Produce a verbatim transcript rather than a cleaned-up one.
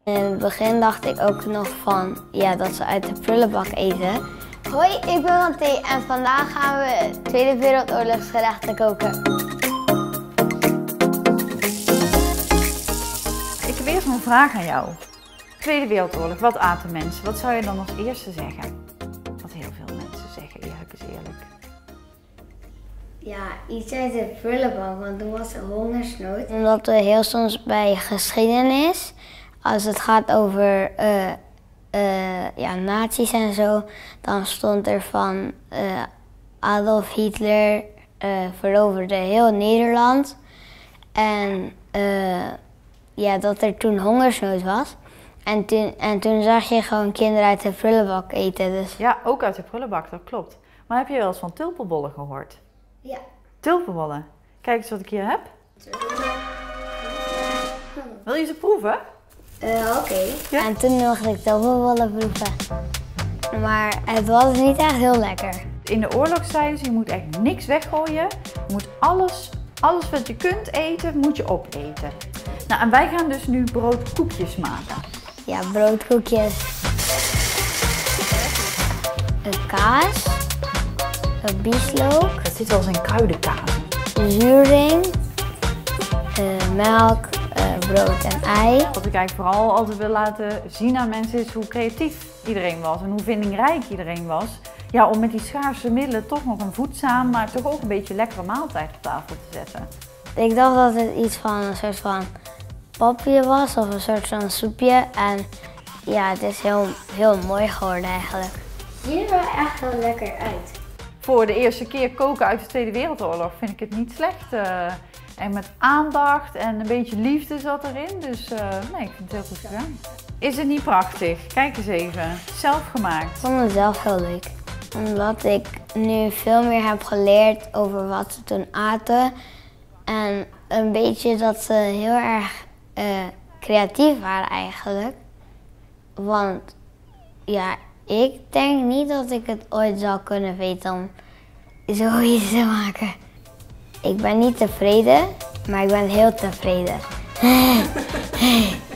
In het begin dacht ik ook nog van ja, dat ze uit de prullenbak eten. Hoi, ik ben Manthee en vandaag gaan we Tweede Wereldoorlogsgerechten koken. Ik heb eerst een vraag aan jou. Tweede Wereldoorlog, wat aten mensen? Wat zou je dan als eerste zeggen? Wat heel veel mensen zeggen, eerlijk is eerlijk. Ja, iets uit de prullenbak, want toen was er hongersnood. Omdat we heel soms bij geschiedenis, als het gaat over uh, uh, ja, nazi's en zo, dan stond er van uh, Adolf Hitler uh, veroverde heel Nederland. En uh, ja, dat er toen hongersnood was. En toen, en toen zag je gewoon kinderen uit de prullenbak eten. Dus. Ja, ook uit de prullenbak, dat klopt. Maar heb je wel eens van tulpenbollen gehoord? Ja. Tulpenbollen. Kijk eens wat ik hier heb. Wil je ze proeven? Uh, Oké. Okay. Ja? En toen mocht ik tulpenbollen proeven. Maar het was niet echt heel lekker. In de oorlogstijd, je moet echt niks weggooien. Je moet alles, alles wat je kunt eten, moet je opeten. Nou, en wij gaan dus nu broodkoekjes maken. Ja, broodkoekjes. Een kaas. Een bieslook. Dat zit wel eens in kruidenkaas. Zuring. Uh, melk. Uh, brood en ei. Wat ik eigenlijk vooral altijd wil laten zien aan mensen is hoe creatief iedereen was. En hoe vindingrijk iedereen was. Ja, om met die schaarse middelen toch nog een voedzaam, maar toch ook een beetje lekkere maaltijd op tafel te zetten. Ik dacht dat het iets van een soort van papje was of een soort van soepje. En ja, het is heel, heel mooi geworden eigenlijk. Het ziet er wel echt heel lekker uit. Voor de eerste keer koken uit de Tweede Wereldoorlog vind ik het niet slecht. Uh, en met aandacht en een beetje liefde zat erin. Dus uh, nee, ik vind het heel goed gedaan. Is het niet prachtig? Kijk eens even. Zelf gemaakt. Ik vond het zelf heel leuk. Omdat ik nu veel meer heb geleerd over wat ze toen aten. En een beetje dat ze heel erg uh, creatief waren eigenlijk. Want ja, ik denk niet dat ik het ooit zal kunnen weten om zoiets te maken. Ik ben niet tevreden, maar ik ben heel tevreden.